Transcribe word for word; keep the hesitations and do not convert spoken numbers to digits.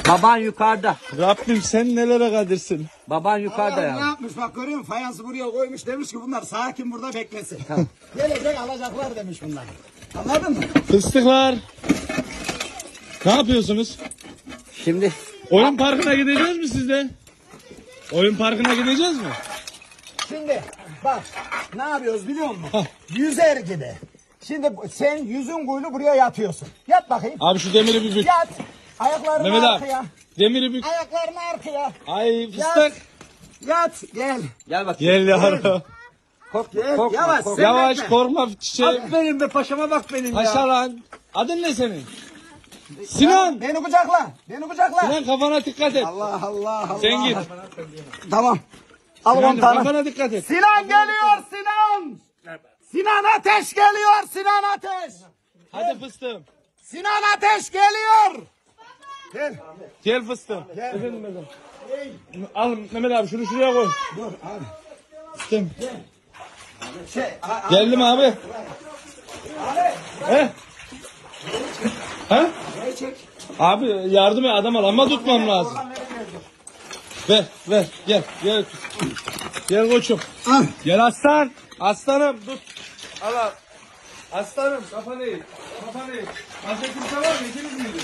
Baban yukarıda. Rabbim sen nelere kadirsin. Baban yukarıda Adam ya. ne yapmış bak görüyor musun? Fayansı buraya koymuş, demiş ki bunlar sakin burada beklesin. Gelecek alacaklar demiş bunlar. Anladın mı? Fıstıklar. Ne yapıyorsunuz? Şimdi Oyun parkına gideceğiz mi siz de? Oyun parkına gideceğiz mi? Şimdi bak ne yapıyoruz biliyor musun? Yüzer gibi. Şimdi sen yüzün kuyulu buraya yatıyorsun. Yat bakayım. Abi şu demiri bir bük. Yat. Ayaklarını Mehmet abi. arkaya. Demiri bük. Ayaklarını arkaya. Ay fıstık. Yat. Yat. Gel. gel bakayım. Gel yavrum. Korkma, Gel. korkma, Yavaş. korkma. sen Yavaş bekle. korkma çiçeğim. Aferin be paşama bak benim ya. Paşa lan. Adın ne senin? Sinan. Beni kucakla. Beni kucakla. Sinan kafana dikkat et. Allah Allah Allah. Sen git. Tamam. Al on Sinan tane. kafana dikkat et. Sinan geliyor Sinan. Sinan Ateş geliyor Sinan Ateş. Hadi fıstığım. Sinan Ateş geliyor. Gel. Gel fıstığım. Gel. Efendim Mehmet abi. Al Mehmet abi şunu şuraya koy. Dur abi. Fıstığım. Şey, a- a- Geldim abi. abi. He? He? Burayı çek. Abi yardım et adam al ama tutmam lazım. Oradan nereye gelecek? Ver ver gel gel. Gel koçum. Al. Gel aslan. Aslanım tut. Al al. Aslanım kafanı eğ. Kafanı eğ. Başka kimse var mı? İkiniz miydiniz?